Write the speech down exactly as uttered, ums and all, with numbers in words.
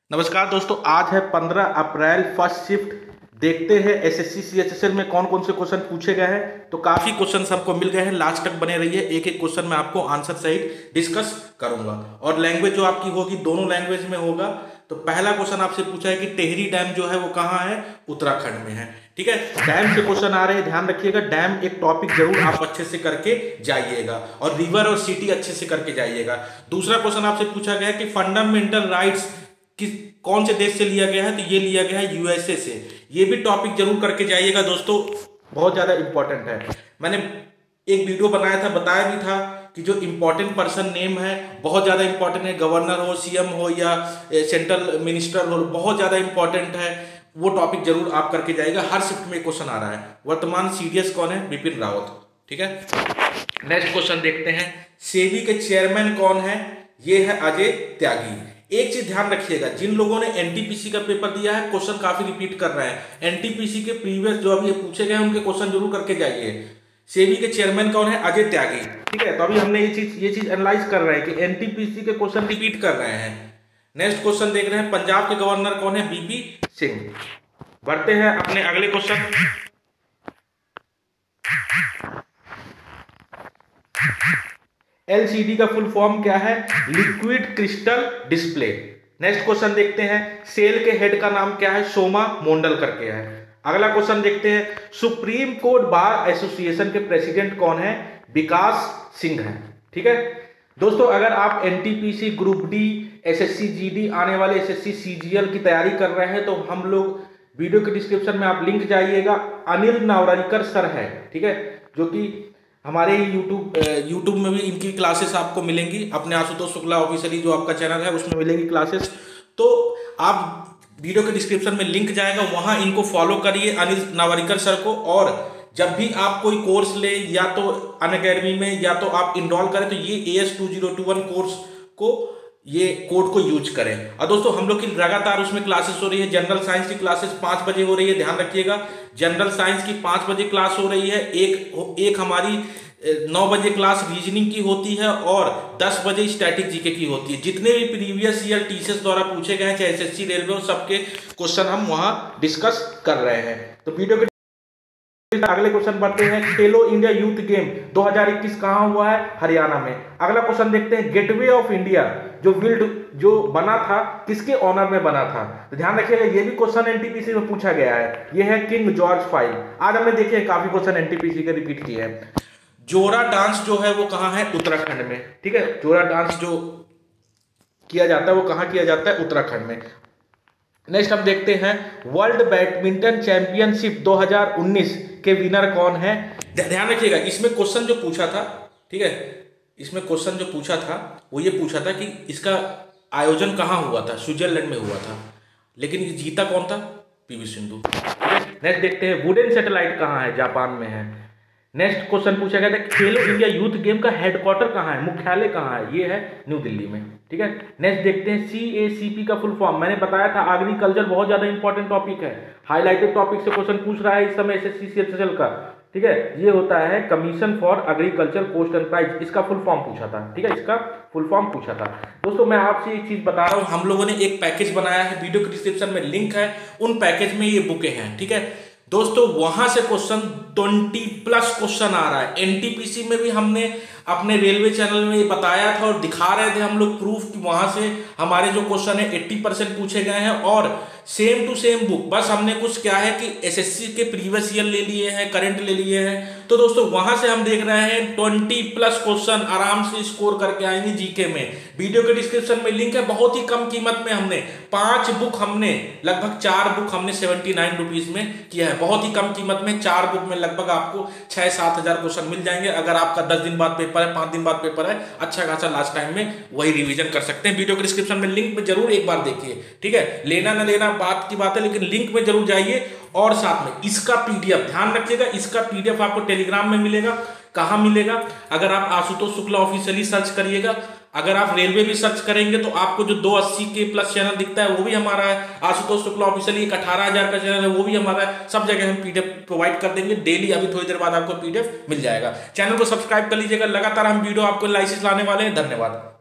नमस्कार दोस्तों, आज है पंद्रह अप्रैल, फर्स्ट शिफ्ट। देखते हैं एसएससी सीएचएसएल में कौन कौन से क्वेश्चन पूछे गए हैं। तो काफी क्वेश्चन हमको मिल गए हैं, लास्ट तक बने रहिए। एक एक क्वेश्चन मैं आपको आंसर सहित डिस्कस करूंगा और लैंग्वेज जो आपकी होगी दोनों लैंग्वेज में होगा। तो पहला क्वेश्चन आपसे पूछा है कि टेहरी डैम जो है वो कहाँ है, उत्तराखंड में है। ठीक है, डैम से क्वेश्चन आ रहे हैं, ध्यान रखिएगा। डैम एक टॉपिक जरूर आप अच्छे से करके जाइएगा और रिवर और सिटी अच्छे से करके जाइएगा। दूसरा क्वेश्चन आपसे पूछा गया कि फंडामेंटल राइट्स किस कौन से देश से लिया गया है, तो ये लिया गया है यूएसए से। ये भी टॉपिक जरूर करके जाइएगा दोस्तों, बहुत ज्यादा इंपॉर्टेंट है। मैंने एक वीडियो बनाया था, बताया भी था कि जो इंपॉर्टेंट पर्सन नेम है बहुत ज्यादा इंपॉर्टेंट है। गवर्नर हो, सीएम हो या सेंट्रल मिनिस्टर हो, बहुत ज्यादा इंपॉर्टेंट है। वो टॉपिक जरूर आप करके जाइएगा। हर शिफ्ट में क्वेश्चन आ रहा है। वर्तमान सीडीएस कौन है? बिपिन रावत। ठीक है, नेक्स्ट क्वेश्चन देखते हैं। सेबी के चेयरमैन कौन है? ये है अजय त्यागी। एक चीज ध्यान रखिएगा, जिन लोगों ने एनटीपीसी का पेपर दिया है क्वेश्चन काफी रिपीट कर रहे हैं। एनटीपीसी के प्रीवियस जो अभी पूछे गए उनके क्वेश्चन जरूर करके जाइए। सेबी के चेयरमैन कौन है? अजय त्यागी। ठीक है, तो अभी हमने ये चीज ये चीज एनालाइज कर रहे हैं कि एनटीपीसी के क्वेश्चन रिपीट कर रहे हैं। नेक्स्ट क्वेश्चन देख रहे हैं, पंजाब के गवर्नर कौन है? बीपी सिंह। बढ़ते हैं अपने अगले क्वेश्चन। एलसीडी का फुल फॉर्म क्या है? Liquid crystal display. Next question देखते हैं, सेल के हेड का नाम क्या है? सोमा मोंडल करके है। अगला क्वेश्चन देखते हैं, सुप्रीम कोर्ट बार एसोसिएशन के प्रेसिडेंट कौन है? विकास सिंह है। ठीक है दोस्तों, अगर आप NTPC, group D, SSC GD, आने वाले एसएससी सीजीएल की तैयारी कर रहे हैं तो हम लोग वीडियो के डिस्क्रिप्शन में आप लिंक जाइएगा, अनिल नावरारिकर सर है। ठीक है, जो कि हमारे यूट्यूब यूट्यूब में भी इनकी क्लासेस आपको मिलेंगी। अपने आशुतोष शुक्ला ऑफिशियली जो आपका चैनल है उसमें मिलेंगी क्लासेस। तो आप वीडियो के डिस्क्रिप्शन में लिंक जाएगा, वहां इनको फॉलो करिए, अनिल नावरिकर सर को। और जब भी आप कोई कोर्स ले, या तो अनअकैडमी में या तो आप इनरोल करें, तो ये A S two zero two one course को, ये कोड को यूज करें। और दोस्तों हम लोग की लगातार उसमें क्लासेस हो रही है। जनरल साइंस की क्लासेस पाँच बजे हो रही है, ध्यान रखिएगा। जनरल साइंस की पाँच बजे क्लास हो रही है। एक एक हमारी नौ बजे क्लास रीजनिंग की होती है और दस बजे स्टैटिक जीके की होती है। जितने भी प्रीवियस ईयर टीचर्स द्वारा पूछे गए हैं, चाहे एसएससी, रेलवे, और सबके क्वेश्चन हम वहां डिस्कस कर रहे हैं। तो वीडियो के अगले क्वेश्चन बढ़ते हैं। खेलो इंडिया यूथ गेम दो हज़ार इक्कीस कहां हुआ है? हरियाणा में। अगला क्वेश्चन देखते हैं, गेटवे ऑफ इंडिया जो बिल्ड जो बना था किसके ऑनर में बना था? तो ध्यान रखिएगा, ये भी क्वेश्चन एनटीपीसी में पूछा गया है। ये है किंग जॉर्ज फाइव। आज हमने देखे काफी क्वेश्चन एनटीपीसी के रिपीट किए हैं। जोरा डांस जो है वो कहां है? उत्तराखंड में। ठीक है, जोरा डांस जो किया जाता है वो कहां किया जाता है? उत्तराखंड में। नेक्स्ट हम देखते हैं, वर्ल्ड बैडमिंटन चैंपियनशिप दो हज़ार उन्नीस के विनर कौन है? ध्यान रखिएगा, इसमें क्वेश्चन जो पूछा था, ठीक है, इसमें क्वेश्चन जो पूछा था वो ये पूछा था कि इसका आयोजन कहां हुआ था? स्विट्जरलैंड में हुआ था, लेकिन ये जीता कौन था? पीवी सिंधु। नेक्स्ट देखते हैं, वुडन सैटेलाइट कहां है? जापान में है। नेक्स्ट क्वेश्चन पूछा गया था, खेलो इंडिया यूथ गेम का हेडक्वार्टर कहां है? मुख्यालय कहां है? ये है न्यू दिल्ली में। ठीक है, नेक्स्ट देखते हैं, सीएसीपी का फुल फॉर्म। मैंने बताया था एग्रीकल्चर बहुत ज्यादा इंपॉर्टेंट टॉपिक है, हाईलाइटेड टॉपिक से क्वेश्चन पूछ रहा है इस समय एसएससी सीएचएसएल का। ठीक है, ये होता है commission for agriculture cost and price. इसका फुल फॉर्म पूछा था। ठीक है, इसका फुल फॉर्म पूछा था। दोस्तों मैं आपसे एक चीज बता रहा हूं, हम लोगों ने एक पैकेज बनाया है, वीडियो के डिस्क्रिप्शन में लिंक है। उन पैकेज में ये बुकें हैं। ठीक है दोस्तों, वहां से क्वेश्चन बीस प्लस क्वेश्चन आ रहा है। एनटीपीसी में भी हमने अपने रेलवे चैनल में ये बताया था और दिखा रहे थे हम लोग प्रूफ कि वहां से हमारे जो क्वेश्चन है अस्सी परसेंट पूछे गए हैं और सेम टू सेम बुक। बस हमने कुछ क्या है कि एसएससी के प्रीवियस ईयर ले लिए हैं, करंट ले लिए हैं। तो दोस्तों वहां से हम देख रहे हैं बीस प्लस क्वेश्चन आराम से स्कोर करके आएंगे जीके में। वीडियो के डिस्क्रिप्शन में लिंक है। बहुत ही कम कीमत में हमने पांच बुक हमने लगभग चार बुक हमने सेवेंटी नाइन रुपीज में किया है। बहुत ही कम कीमत में चार बुक में लगभग आपको छह सात हजार क्वेश्चन मिल जाएंगे। अगर आपका दस दिन बाद पेपर है, पांच दिन बाद पेपर है, अच्छा खासा लास्ट टाइम में वही रिवीजन कर सकते हैं। वीडियो के डिस्क्रिप्शन में लिंक में जरूर एक बार देखिए। ठीक है, लेना ना लेना बात की बात है, लेकिन लिंक में जरूर जाइए। और साथ में इसका पीडीएफ ध्यान रखिएगा, इसका पीडीएफ आपको टेलीग्राम में मिलेगा। कहां मिलेगा? अगर आप आशुतोष शुक्ला ऑफिशियली सर्च करिएगा, अगर आप रेलवे भी सर्च करेंगे तो आपको जो दो अस्सी के प्लस चैनल दिखता है वो भी हमारा है। आशुतोष शुक्ला ऑफिशियली एक अठारह हजार का चैनल है, वो भी हमारा है। सब जगह हम पीडीएफ प्रोवाइड कर देंगे डेली। अभी थोड़ी देर बाद आपको पीडीएफ मिल जाएगा। चैनल को सब्सक्राइब कर लीजिएगा, लगातार हम वीडियो आपको लाइसेंस लाने वाले हैं। धन्यवाद।